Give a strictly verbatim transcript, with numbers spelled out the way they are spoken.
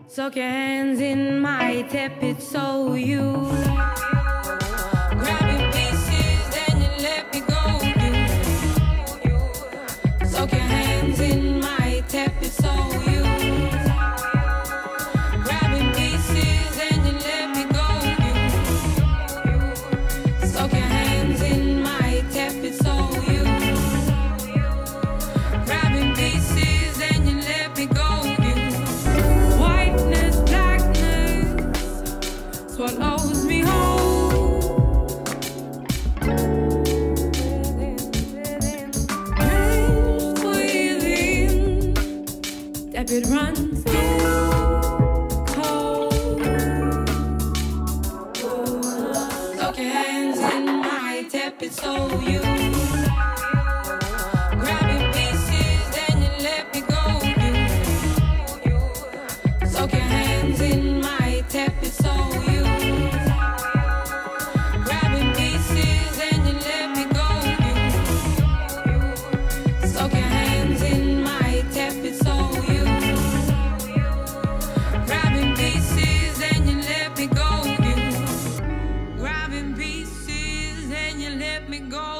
Soak your hands in my tepid soul, you grabbing pieces, then you let me go, you soak your hands in my tepid soul, you grabbing pieces, then you let me go, you soak your hands in my tepid soul, you grabbing pieces, then you let me go. Swallows me whole. Drenched within, tepid runs too cold. Soak your hands in my tepid soul, you grabbing pieces, then you let me go, you soak your hands in my tepid soul, you grabbing pieces, then you let me go, you soak your hands in my tepid soul, you grabbing pieces, then you let me go, you grabbing pieces, then you let me go.